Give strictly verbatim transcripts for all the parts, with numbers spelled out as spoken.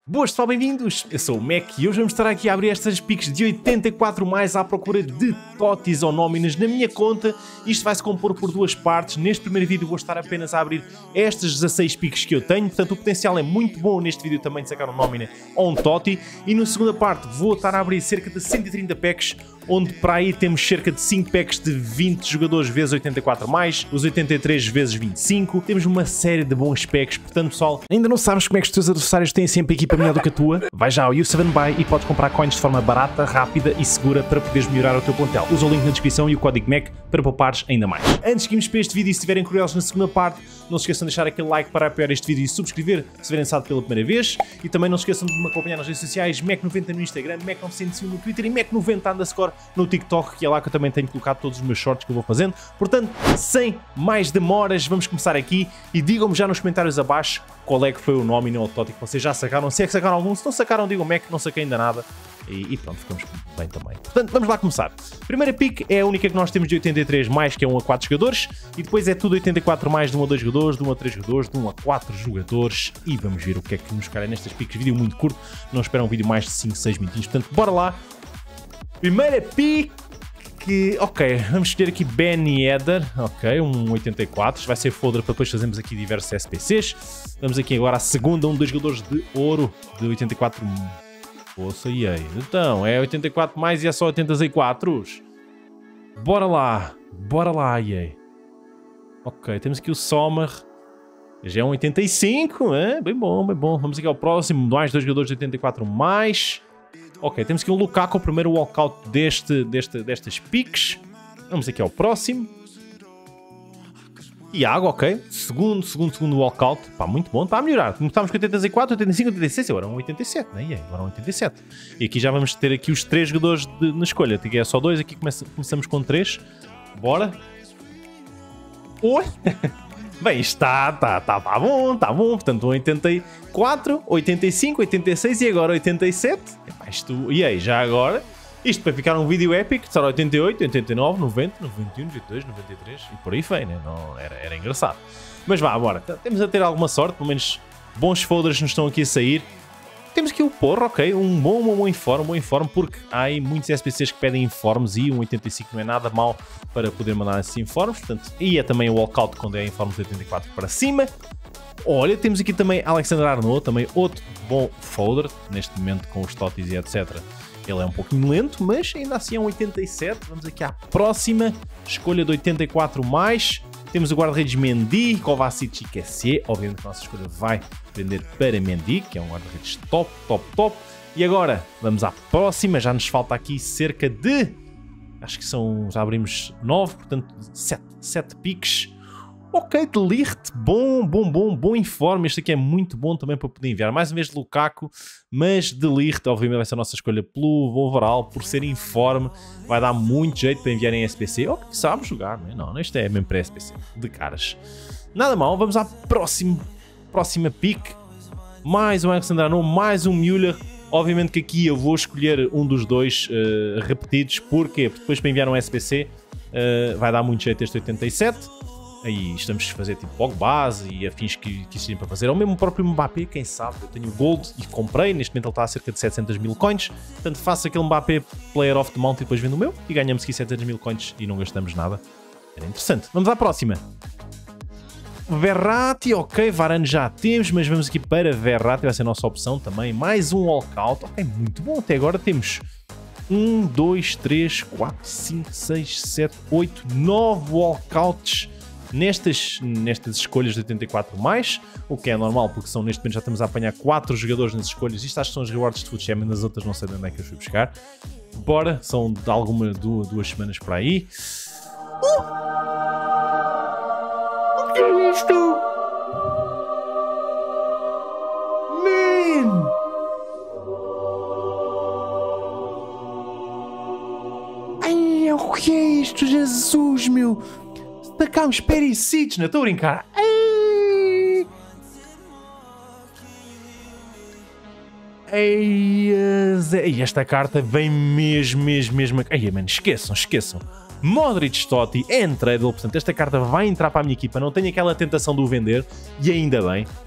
Boas pessoal, bem-vindos! Eu sou o Mac e hoje vamos estar aqui a abrir estas piques de oitenta e quatro mais à procura de totis ou nóminas na minha conta. Isto vai se compor por duas partes. Neste primeiro vídeo vou estar apenas a abrir estas dezasseis piques que eu tenho, portanto o potencial é muito bom neste vídeo também de sacar um nómina ou um toti. E na segunda parte vou estar a abrir cerca de cento e trinta packs, onde para aí temos cerca de cinco packs de vinte jogadores vezes oitenta e quatro mais, os oitenta e três vezes vinte e cinco. Temos uma série de bons packs, portanto pessoal, ainda não sabes como é que os teus adversários têm sempre equipa melhor do que a tua? Vai já ao U sete Buy e podes comprar coins de forma barata, rápida e segura para poderes melhorar o teu plantel. Usa o link na descrição e o código M A C para poupares ainda mais. Antes que irmos para este vídeo e se estiverem curiosos na segunda parte, não se esqueçam de deixar aquele like para apoiar este vídeo e subscrever se estiverem lançado pela primeira vez. E também não se esqueçam de me acompanhar nas redes sociais, Mac noventa no Instagram, Mac novecentos e um no Twitter e Mac noventa underscore no TikTok, que é lá que eu também tenho colocado todos os meus shorts que eu vou fazendo. Portanto, sem mais demoras, vamos começar aqui e digam-me já nos comentários abaixo qual é que foi o nómina ou o toti que vocês já sacaram. Se é que sacaram algum, se não sacaram, digam Mac, não saquei ainda nada. E, e pronto, ficamos bem também. Portanto, vamos lá começar. Primeira pick é a única que nós temos de oitenta e três mais, que é um a quatro jogadores. E depois é tudo oitenta e quatro mais, de um a dois jogadores, de um a três jogadores, de um a quatro jogadores. E vamos ver o que é que nos calha nestas picks. Vídeo muito curto, não espero um vídeo mais de cinco, seis minutinhos. Portanto, bora lá. Primeira pick. Que, ok, vamos escolher aqui Benny Eder, ok, um oitenta e quatro, vai ser folder para depois fazermos aqui diversos S P Cs. Vamos aqui agora à segunda, um dos jogadores de ouro de oitenta e quatro. Poxa, e aí? Então, é oitenta e quatro mais e é só oitenta e quatro. Bora lá, bora lá, e aí? Ok, temos aqui o Sommer, já é um oitenta e cinco, é? Bem bom, bem bom. Vamos aqui ao próximo, mais dois jogadores de oitenta e quatro mais. Ok, temos aqui o Lukaku, o primeiro walkout deste, deste, destas piques. Vamos aqui ao próximo. Iago, ok. Segundo, segundo, segundo walkout. Pá, muito bom, está a melhorar. Começámos com oitenta e quatro, oitenta e cinco, oitenta e seis, agora é um oitenta e sete, né? E aí, agora é um oitenta e sete. E aqui já vamos ter aqui os três jogadores de, na escolha. Aqui é só dois, aqui começa, começamos com três. Bora. Oi! Bem, está, está, está, está bom, está bom. Portanto, oitenta e quatro, oitenta e cinco, oitenta e seis e agora oitenta e sete. Isto, e aí, já agora, isto para ficar um vídeo épico, será oitenta e oito, oitenta e nove, noventa, noventa e um, noventa e dois, noventa e três e por aí foi, né? Não, era, era engraçado. Mas vá, bora. Temos a ter alguma sorte, pelo menos bons folders nos estão aqui a sair. Temos aqui o Porro, ok, um bom, um bom informe, um bom informe, porque há aí muitos S P Cs que pedem informes e um oitenta e cinco não é nada mal para poder mandar esses informes, portanto, e é também o walkout quando é informes de oitenta e quatro para cima. Olha, temos aqui também Alexander Arnold, também outro bom folder, neste momento com os totis e etcétera. Ele é um pouquinho lento, mas ainda assim é um oitenta e sete. Vamos aqui à próxima, escolha de oitenta e quatro mais. Temos o guarda-redes Mendy, Kovacic e Kessié. Obviamente a nossa escolha vai prender para Mendy, que é um guarda-redes top, top, top. E agora, vamos à próxima, já nos falta aqui cerca de... Acho que são, já abrimos nove, portanto sete piques. Ok, De Ligt, bom, bom, bom, bom informe. Este aqui é muito bom também para poder enviar. Mais uma vez Lukaku, mas De Ligt, obviamente vai ser a nossa escolha pelo overall, por ser informe. Vai dar muito jeito para enviar em S P C. Ou que sabe jogar, não é? Não, isto é mesmo para S P C, de caras. Nada mal, vamos à próxima, próxima pick. Mais um Alexander Arnold, mais um Müller. Obviamente que aqui eu vou escolher um dos dois uh, repetidos. Porquê? Porque depois para enviar um S P C uh, vai dar muito jeito este oitenta e sete. Aí estamos a fazer tipo Pogba e afins que, que existem para fazer. Ou mesmo o próprio Mbappé, quem sabe. Eu tenho o Gold e comprei, neste momento ele está a cerca de setecentos mil coins. Portanto faço aquele Mbappé Player of the Month e depois vendo o meu. E ganhamos aqui setecentos mil coins e não gastamos nada. Era interessante. Vamos à próxima. Verratti, ok, Varane já temos, mas vamos aqui para Verratti, vai ser a nossa opção também. Mais um walkout, ok, muito bom. Até agora temos um, dois, três, quatro, cinco, seis, sete, oito, nove walkouts. Nestas, nestas escolhas de oitenta e quatro mais, o que é normal porque são, neste momento já estamos a apanhar quatro jogadores nas escolhas. Isto acho que são os rewards de Food Champion, nas outras não sei de onde é que eu fui buscar. Bora, são de alguma duas, duas semanas para aí. Uh! O que é isto? Man! Ai, o que é isto, Jesus, meu? Sacámos Perisic, não estou a brincar. Ei, Ei, esta carta vem mesmo, mesmo, mesmo. Ei, mano, esqueçam, esqueçam. Modric Totti é untradeable, portanto esta carta vai entrar para a minha equipa, não tenho aquela tentação de o vender, e ainda bem.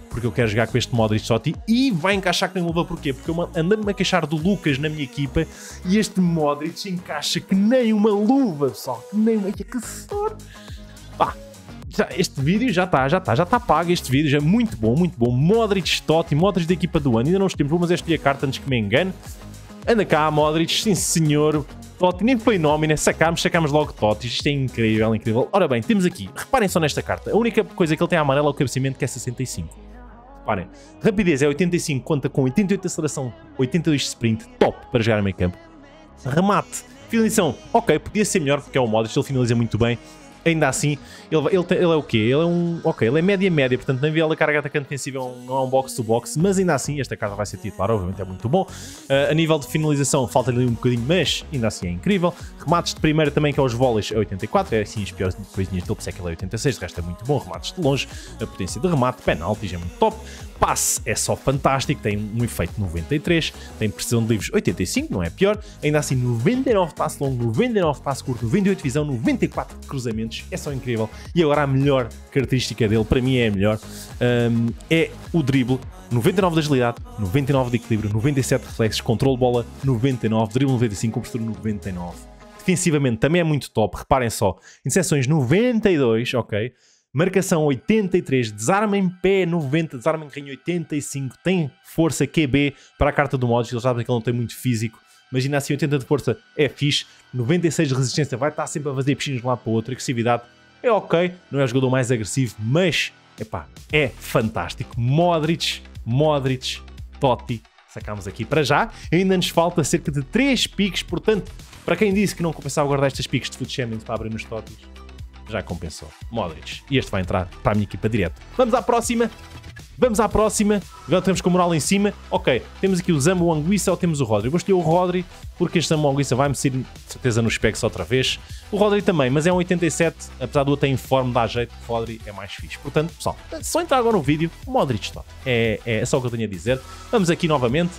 porque eu quero jogar com este Modric Totti e vai encaixar que nem luva. Porquê? Porque eu ando-me a queixar do Lucas na minha equipa e este Modric encaixa que nem uma luva, pessoal, que nem uma... Que sorte! Pá, já, este vídeo já está, já está, já está pago. Este vídeo já é muito bom, muito bom. Modric Totti, Modric da equipa do ano. Ainda não os temos, mas escolhi a carta antes que me engane. Anda cá, Modric, sim senhor. Totti, nem foi nome, né? Sacámos, sacámos logo Totti. Isto é incrível, incrível. Ora bem, temos aqui, reparem só nesta carta. A única coisa que ele tem a amarela é o cabeceamento, que é sessenta e cinco. Reparem, rapidez é oitenta e cinco, conta com oitenta e oito de aceleração, oitenta e dois de sprint, top para jogar no meio campo. Remate, finalização, ok, podia ser melhor porque é o Modric, ele finaliza muito bem. Ainda assim, ele, ele, ele é o quê? Ele é um... Ok, ele é média-média, portanto, na viola, a carga atacante defensiva não é um box-to-box, mas ainda assim, esta carta vai ser titular, obviamente é muito bom. Uh, a nível de finalização, falta-lhe um bocadinho, mas ainda assim é incrível. Remates de primeira também, que é os vôleis, é oitenta e quatro, é assim as piores coisinhas dele, por isso é que ele é oitenta e seis, de resto é muito bom. Remates de longe, a potência de remate, penaltis é muito top. Passe é só fantástico, tem um efeito noventa e três, tem precisão de livros oitenta e cinco, não é pior. Ainda assim, noventa e nove passe longo, noventa e nove passe curto, noventa e oito visão, noventa e quatro cruzamentos, é só incrível. E agora a melhor característica dele, para mim é a melhor, um, é o drible. noventa e nove de agilidade, noventa e nove de equilíbrio, noventa e sete de reflexos, controle de bola, noventa e nove, drible noventa e cinco, compostura noventa e nove. Defensivamente também é muito top, reparem só, interseções noventa e dois, ok? Marcação oitenta e três, desarme em pé noventa, desarme em carrinho oitenta e cinco, tem força Q B para a carta do Modric, eles sabem que ele não tem muito físico, imagina assim, oitenta de força é fixe, noventa e seis de resistência, vai estar sempre a fazer piscinas de um lado para o outro, agressividade é ok, não é o jogador mais agressivo, mas epá, é fantástico. Modric, Modric, Totti, sacámos aqui para já, ainda nos falta cerca de três piques, portanto, para quem disse que não compensava guardar estas piques de Foot Champions para abrir nos Tottis, já compensou. Modric. E este vai entrar para a minha equipa direto. Vamos à próxima. Vamos à próxima. Agora temos com a moral em cima. Ok, temos aqui o Zambo Anguissa ou temos o Rodri. Eu vou escolher o Rodri porque este Zambo Anguissa vai-me ser de certeza nos specs outra vez. O Rodri também, mas é um oitenta e sete. Apesar do outro ter informe, dá jeito. O Rodri é mais fixe. Portanto, pessoal, só entrar agora no vídeo. O Modric está. É, é só o que eu tenho a dizer. Vamos aqui novamente.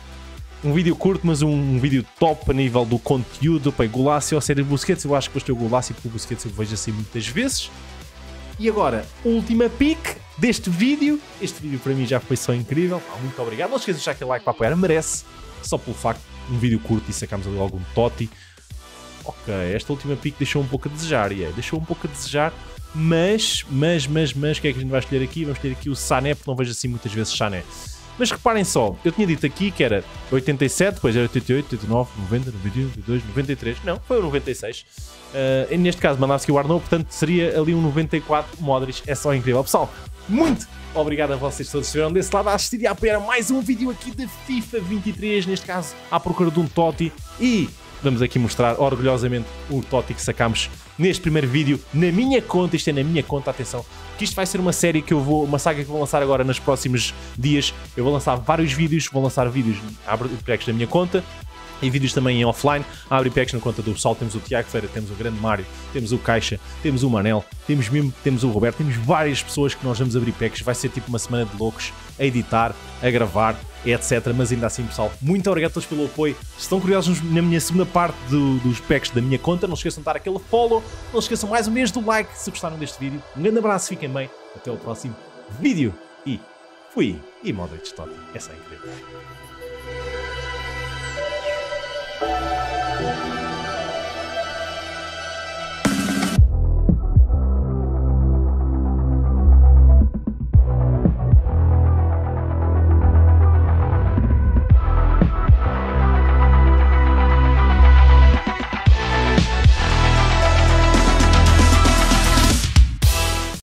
Um vídeo curto, mas um, um vídeo top a nível do conteúdo. Para Golacio ou série Busquets. Eu acho que gostei do Golacio porque o Busquets eu vejo assim muitas vezes. E agora, última pick deste vídeo. Este vídeo para mim já foi só incrível. Muito obrigado. Não esqueçam de deixar aquele like para apoiar. Merece. Só pelo facto de um vídeo curto e sacamos ali algum Totti. Ok, esta última pick deixou um pouco a desejar. Yeah, deixou um pouco a desejar. Mas, mas, mas, mas, o que é que a gente vai escolher aqui? Vamos escolher aqui o Sané, porque não vejo assim muitas vezes Sané. Mas reparem só, eu tinha dito aqui que era oitenta e sete, depois era oitenta e oito, oitenta e nove, noventa, noventa e um, noventa e dois, noventa e três, não, foi o noventa e seis. Uh, neste caso mandava-se aqui o Arnaud, portanto seria ali um noventa e quatro. Modric, é só incrível. Pessoal, muito obrigado a vocês todos que estiveram desse lado a assistir e a apoiar mais um vídeo aqui de FIFA vinte e três, neste caso à procura de um Totti. E vamos aqui mostrar orgulhosamente o Totti que sacámos neste primeiro vídeo, na minha conta. Isto é na minha conta, atenção, que isto vai ser uma série que eu vou, uma saga que eu vou lançar agora nos próximos dias. Eu vou lançar vários vídeos, vou lançar vídeos abre packs na minha conta e vídeos também em offline. Abre packs na conta do pessoal, temos o Tiago Feira, temos o Grande Mário, temos o Caixa, temos o Manel, temos mesmo, temos o Roberto, temos várias pessoas que nós vamos abrir packs. Vai ser tipo uma semana de loucos a editar, a gravar, etcétera. Mas ainda assim, pessoal, muito obrigado a todos pelo apoio. Se estão curiosos na minha segunda parte do, dos packs da minha conta, não se esqueçam de dar aquele follow, não se esqueçam mais uma vez do like se gostaram deste vídeo. Um grande abraço, fiquem bem, até o próximo vídeo e fui! E Modric Totti, essa é incrível.